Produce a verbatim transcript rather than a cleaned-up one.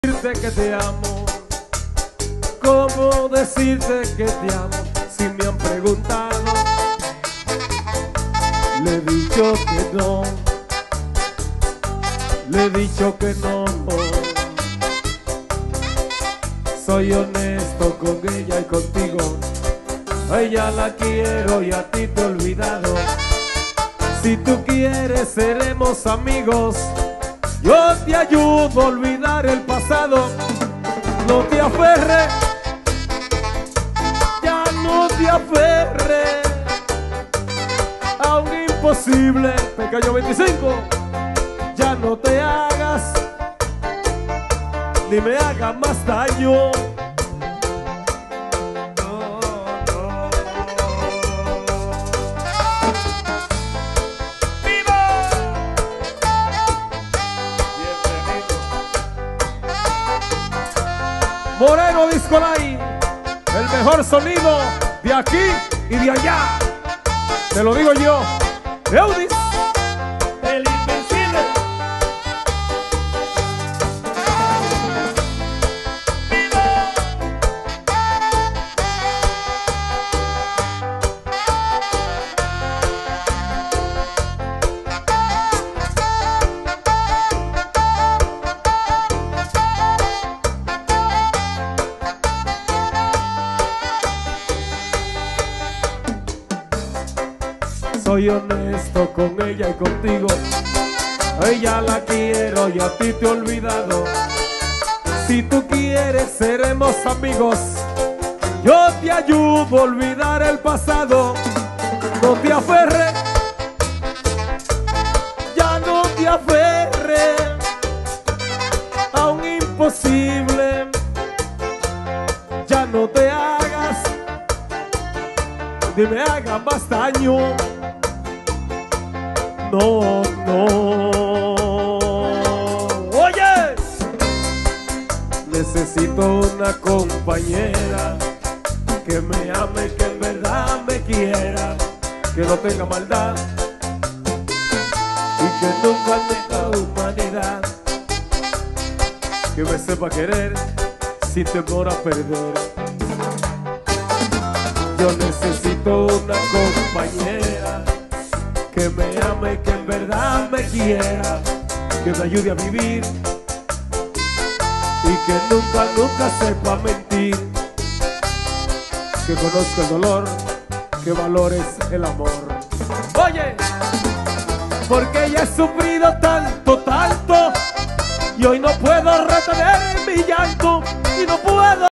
decirte que te amo? ¿Cómo decirte que te amo? Si me han preguntado, le he dicho que no, le he dicho que no. Soy honesto con ella y contigo. A ella la quiero y a ti te he olvidado. Si tú quieres seremos amigos. Yo te ayudo a olvidar el pasado. No te aferres, ya no te aferres a un imposible. Pequeño veinticinco, ya no te hagas ni me haga más daño. Moreno Disco Live, el mejor sonido de aquí y de allá. Te lo digo yo, Eudis, el invencible. Soy honesto con ella y contigo. A ella la quiero y a ti te he olvidado. Si tú quieres seremos amigos. Yo te ayudo a olvidar el pasado. No te aferres, ya no te aferres a un imposible. Ya no te hagas ni me haga más daño. No, no. Oye, necesito una compañera que me ame, que en verdad me quiera, que no tenga maldad y que nunca tenga humanidad, que me sepa querer sin temor a perder. Yo necesito una compañera que me ame, que en verdad me quiera, que me ayude a vivir y que nunca, nunca sepa mentir, que conozca el dolor, que valores el amor. Oye, porque ya he sufrido tanto, tanto, y hoy no puedo retener mi llanto, y no puedo